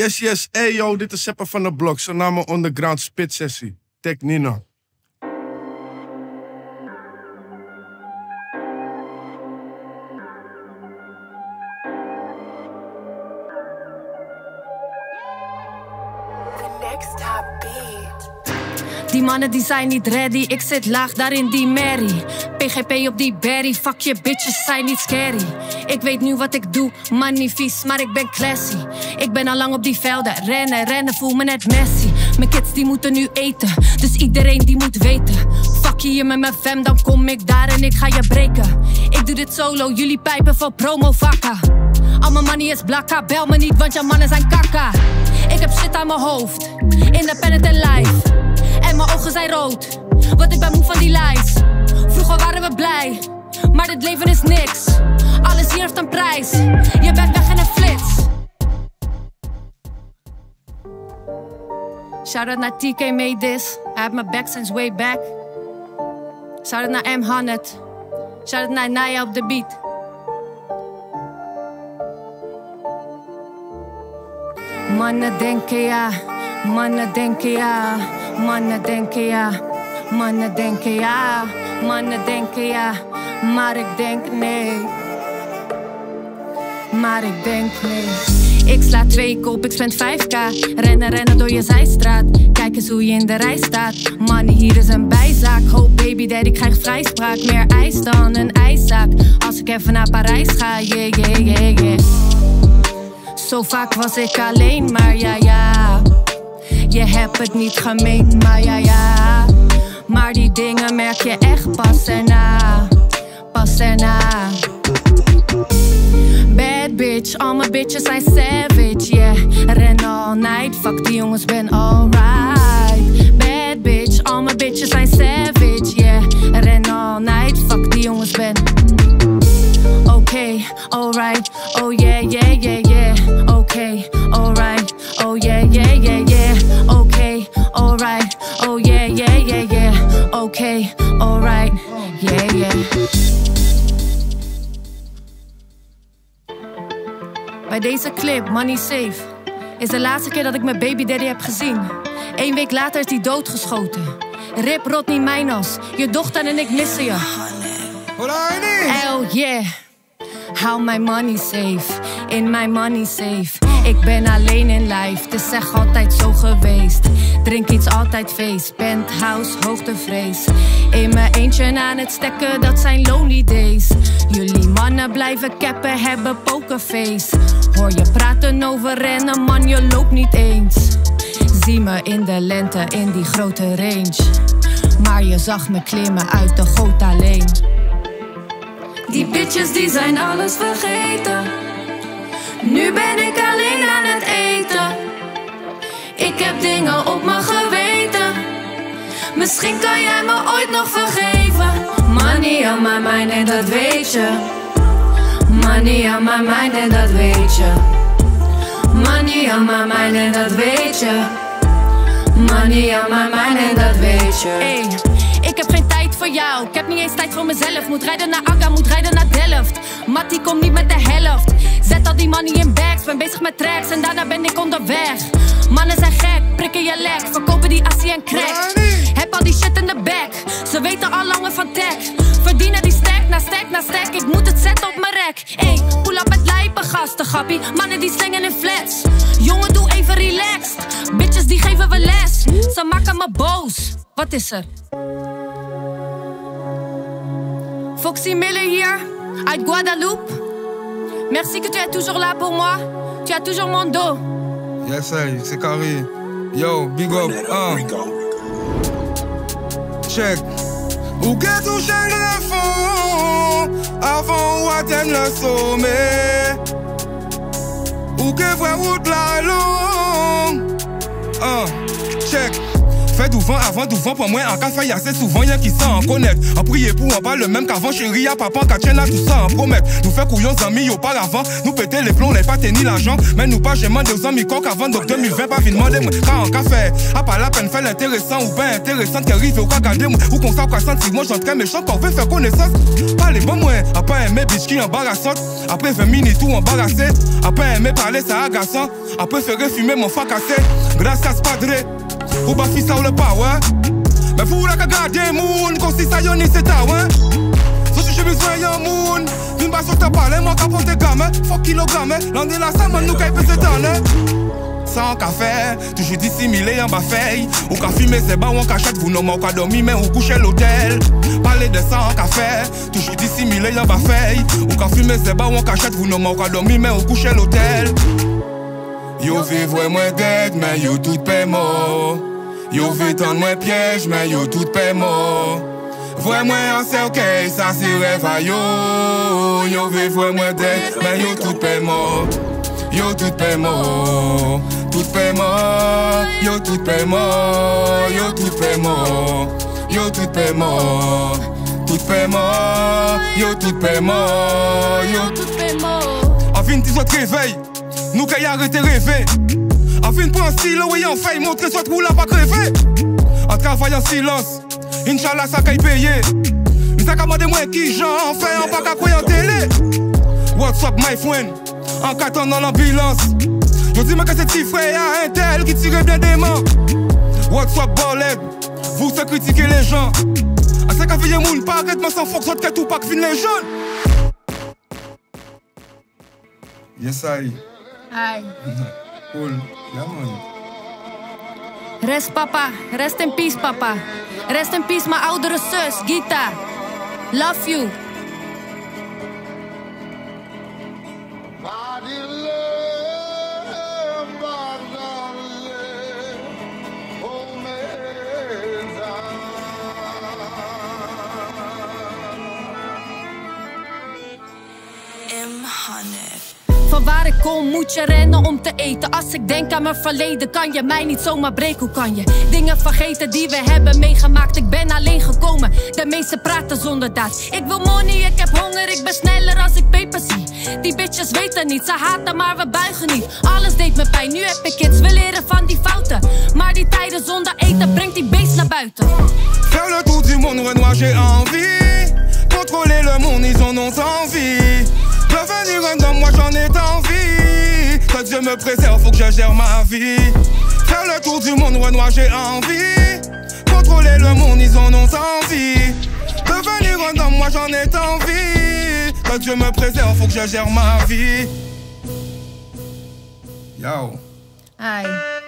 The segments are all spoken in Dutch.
Yes, yes. Hey yo, dit is Seppa van de Blok. Zo naam mijn underground spit sessie. Tech Nino. Die mannen die zijn niet ready, ik zit laag daar in die merrie. PGP op die berry, fuck je bitches zijn niet scary. Ik weet nu wat ik doe, money vies, maar ik ben classy. Ik ben al lang op die velden, rennen, voel me net Messi. Mijn kids die moeten nu eten, dus iedereen die moet weten. Fuck je hier met mijn fam, dan kom ik daar en ik ga je breken. Ik doe dit solo, jullie pijpen voor promo vakka. Al mijn money is blakka, bel me niet, want jouw mannen zijn kakka. Ik heb shit aan mijn hoofd, independent en live. En mijn ogen zijn rood, want ik ben moe van die lies. Vroeger waren we blij, maar dit leven is niks. Alles hier heeft een prijs, je bent weg in een flits. Shout-out naar TK made this, I have my back since way back. Shout-out naar M100, shout-out naar Naya op de beat. Mannen denken ja, mannen denken ja. Mannen denken ja, mannen denken ja, mannen denken ja, maar ik denk nee. Maar ik denk nee. Ik sla 2 kop, ik spend 5k. Rennen door je zijstraat. Kijk eens hoe je in de rij staat. Money, hier is een bijzaak. Hoop baby dad, ik krijg vrijspraak. Meer ijs dan een ijszaak. Als ik even naar Parijs ga, yeah. Zo vaak was ik alleen, maar ja. Je hebt het niet gemeend, maar ja. Maar die dingen merk je echt pas erna. Bad bitch, al mijn bitches zijn savage, yeah. Ren all night, fuck die jongens, ben alright. Bad bitch, al mijn bitches zijn savage, yeah. Ren all night, fuck die jongens, ben okay, alright, oh yeah. Okay, alright, oh yeah. Okay, alright, oh yeah. Okay, alright, yeah. Bij deze clip, Money Safe, is de laatste keer dat ik mijn baby daddy heb gezien. 1 week later is hij doodgeschoten. Rip Rodney Mijnos, je dochter en ik missen je. Hell yeah. Hou mijn money safe, in mijn money safe. Ik ben alleen in life, het is echt altijd zo geweest. Drink iets, altijd feest, penthouse, hoogtevrees. In mijn eentje aan het stekken, dat zijn lonely days. Jullie mannen blijven cappen, hebben pokerface. Hoor je praten over rennen, man, je loopt niet eens. Zie me in de lente, in die grote range. Maar je zag me klimmen uit de goot alleen. Die bitches die zijn alles vergeten. Nu ben ik alleen aan het eten. Ik heb dingen op mijn geweten. Misschien kan jij me ooit nog vergeven. Money on my mind en dat weet je. Money on my mind en dat weet je. Money on my mind en dat weet je. Money on my mind en dat weet je. Hey, ik heb geen tijd voor jou, ik heb niet eens tijd voor mezelf. Moet rijden naar Agga, moet rijden naar Delft. Mattie komt niet met de helft. Zet al die money in bags, ben bezig met tracks en daarna ben ik onderweg. Mannen zijn gek, prikken je lek, verkopen die assie en crack. Heb al die shit in de back, ze weten al langer van tech. Verdienen die stack na stack na stack, ik moet het zetten op mijn rek. Ey, pull up met lijpen gasten, grappie. Mannen die slengen in flats. Jongen, doe even relaxed. Bitches die geven we les. Ze maken me boos. Wat is er? Foxy Miller hier, uit Guadeloupe. Merci que tu es toujours là pour moi. Tu as toujours mon dos. Yes, hey, c'est carré. Yo, big up, Check. Ou que touche le fond, avant ou atteindre le sommet. Ou que voit route la longue. Check. Fais d'où souvent avant d'ouvant pour moi en café, y'a assez souvent y'a qui s'en connaître. En prier pour en pas le même qu'avant, chérie, y'a papa, Katiena, tout ça en promettre. Nous fait couillons amis auparavant, nous péter les plombs, les pas ni l'argent. Mais nous pas, j'ai demandé aux amis coq avant, donc 2020, pas vite demander moi. Quand en café, à pas la peine, fait l'intéressant ou pas intéressant, qui arrive au cas garder moi. Ou qu'on s'en sentir, moi j'entre méchant, qu'on veut faire connaissance. Pas les bons moyens, à pas aimer bitch qui embarrassante. Après 20 minutes tout embarrassé. Après aimer parler, ça agaçant. Après préférer fumer mon fracassé. Gracias padre, ou pas fils ça ou le power. Mais vous la garder moun, comme si ça y'en est c'est ta ouais. Si j'ai besoin d'un moun, d'une base sur ta palais, moi qu'à porter gamin, faut kilogramme, l'on est là, ça m'a nous qu'à peser tanner. Sans café, toujours dissimulé en bas feuille. Ou qu'à fumer c'est bas ou en cachette, vous n'avez pas dormi, mais ou coucher l'hôtel. Parler de sans café, toujours dissimulé en bas feuille. Ou qu'à fumer c'est bas ou en cachette, vous n'avez pas dormi, mais ou coucher l'hôtel. Yo vivre moins d'aide, mais yo tout paiement. Yo vivre moins piège, mais yo tout paiement. Vraiment en cercueil, ça c'est rêve à yo. Yo vivre moins d'aide, mais yo tout paiement. Yo tout paiement, tout paiement. Yo tout paiement, yo tout paiement. Yo tout paiement, tout paiement. Yo tout paiement, yo tout paiement. En fin de autres réveil, nous qu'à y arrêter rêver. En fin de prendre un stylo et en fait montrer soit trou là pas crever. En travaillant en silence, Inch'Allah ça qu'à y payer. Mais ça qu'à demander moi qui j'en fais en pas qu'à quoi en télé. What's up my friend? En carton dans l'ambulance. Je dis moi que c'est petit frère y'a un tel qui tire bien des mains. What's up boled? Vous se critiquez les gens. A ça qu'à veiller moun pas arrête moi sans fox votre tête ou pas que fin les jeunes. Yes I. Aïe. Cool. Yeah man. Rest papa, rest in peace papa. Rest in peace mijn oudere zus, Gita. Love you. Van waar ik kom moet je rennen om te eten. Als ik denk aan mijn verleden kan je mij niet zomaar breken. Hoe kan je dingen vergeten die we hebben meegemaakt? Ik ben alleen gekomen, de meesten praten zonder daad. Ik wil money, ik heb honger, ik ben sneller als ik peper zie. Die bitches weten niet, ze haten maar we buigen niet. Alles deed me pijn, nu heb ik kids, we leren van die fouten. Maar die tijden zonder eten brengt die beest naar buiten. Faire le tour du monde, Renoir, j'ai envie. Contrôler le monde, ils en ont envie. Devenir un homme, moi j'en ai envie. Que Dieu me préserve, faut que je gère ma vie. Faire le tour du monde, Renoir, j'ai envie. Contrôler le monde, ils en ont envie. Devenir un homme, moi j'en ai envie. Que Dieu me préserve, faut que je gère ma vie. Yo. Aïe.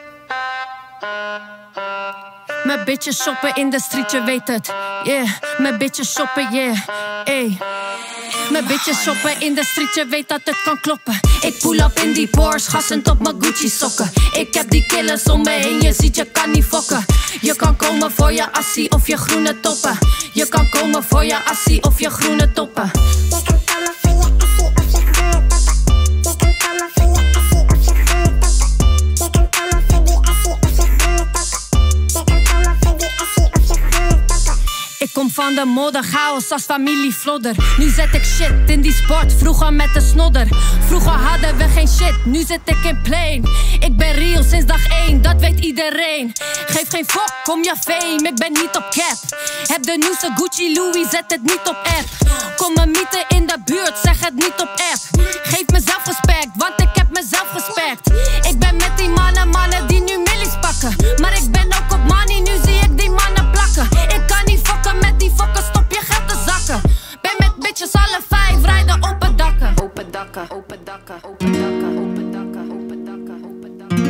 Mijn bitches shoppen in de street, je weet het. Yeah, mijn bitches shoppen, yeah. Ey. Mijn bitches shoppen in de street, je weet dat het kan kloppen. Ik pull up in die Porsche, gassend op mijn Gucci sokken. Ik heb die killers om me heen, je ziet je kan niet fokken. Je kan komen voor je assie of je groene toppen. Je kan komen voor je assie of je groene toppen. Je kan komen voor je assie of je groene toppen. Je kan komen voor je assie of je groene toppen. Je kan komen voor die assie of je groene toppen. Je kan komen voor die assie of je groene toppen. Ik kom van de modder, chaos als familie Vlodder. Nu zet ik shit in die sport, vroeger met de snodder. Vroeger hadden we geen shit, nu zit ik in plane. Ik ben real sinds dag 1, dat weet iedereen. Geef geen fuck om je fame, ik ben niet op cap. Heb de nieuwste Gucci Louis, zet het niet op app. Kom me mieten in de buurt, zeg het niet op app. Geef mezelf respect, want ik heb mezelf respect. Ik ben met die mannen die nu millies pakken. Maar ik ben ook op money, nu zie ik die mannen plakken. Ik kan niet fokken met die fokken, stop je geld te zakken. Ben met bitches alle 5, rijden open dakken. Open dakken, open dakken, open dakken, open dakken, open dakken, open dakken.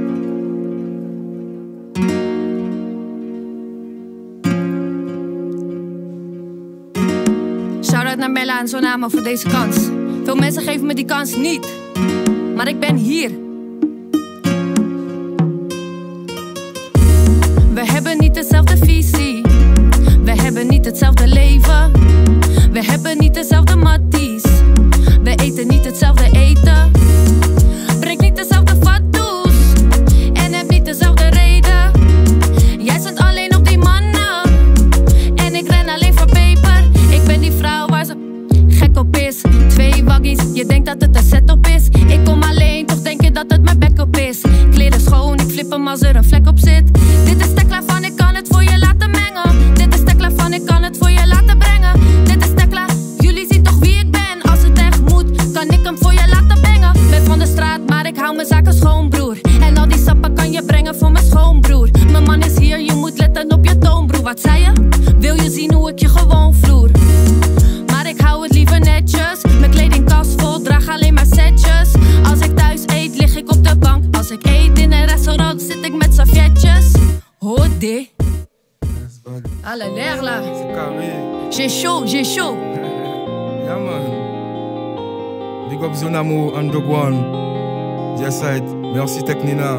Shout-out naar Mella en Zonama voor deze kans. Veel mensen geven me die kans niet, maar ik ben hier. We hebben niet dezelfde visie. We hebben niet hetzelfde leven. We hebben niet dezelfde matties. We eten niet hetzelfde eten. Breng niet dezelfde fatsoes. En heb niet dezelfde reden. Jij zit alleen als er een vlek op zit. Dit is Tekla van ik kan het voor je laten mengen. Dit is Tekla van ik kan het voor je laten brengen. Dit is Tekla, jullie zien toch wie ik ben. Als het echt moet, kan ik hem voor je laten brengen. Ben van de straat, maar ik hou mijn zaken schoon, broer. En al die sappen kan je brengen voor mijn schoonbroer. Mijn man is hier, je moet letten op je toon, broer. Wat zei je? Wil je zien hoe ik je gewoon vloer? Maar ik hou het liever netjes. Mijn kledingkast vol, draag alleen maar setjes. Als ik thuis eet, lig ik op de bank. Als ik eet in een restaurant, zit ik met servetjes. Hodé. Alle lerla. J'ai chaud, j'ai chaud. Ja man. Big up Zonamo Underground. Yes, merci Teknina.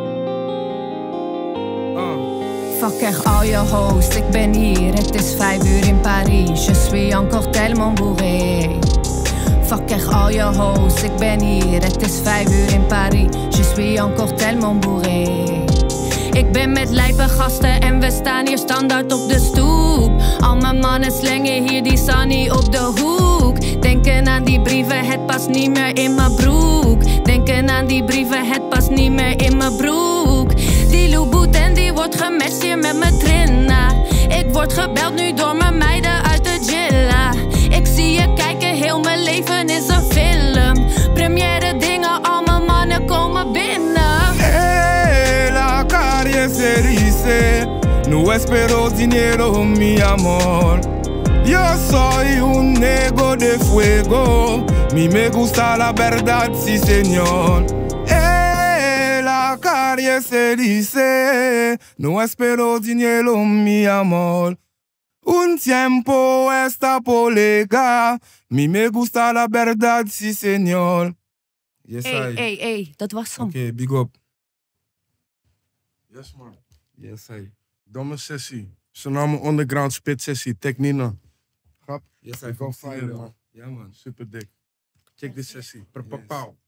Fuck echt al je host, ik ben hier, het is 5 uur in Paris. Je suis encore tellement bourré. Fuck echt al je host, ik ben hier, het is 5 uur in Paris. Je suis encore tellement bourré. Ik ben met lijpe gasten en we staan hier standaard op de stoep. Al mijn mannen slengen hier die Sunny op de hoek. Denken aan die brieven, het past niet meer in mijn broek. Denken aan die brieven, het past niet meer in mijn broek. Die Louboutin en die wordt gematcht hier met mijn Trinna. Ik word gebeld nu door mijn meiden uit de Jilla. Ik zie je kijken, heel mijn leven is een film. Première dingen, al mijn mannen komen binnen. Hey, la calle se dice, no espero dinero, mi amor. Yo soy un nego de fuego, mi me gusta la verdad, sí señor. Hey, la calle se dice, no espero dinero, mi amor. Un tiempo esta polega, mi me gusta la verdad, sí señor. Yes, Hey, dat was hem. Oké, big up. Yes, man. Yes, Domme sessie. Tsunami Underground Spit sessie. Teknina. Grap. Yes, Ik wil fire, man. Ja, man. Super dik. Check de sessie. Pauw.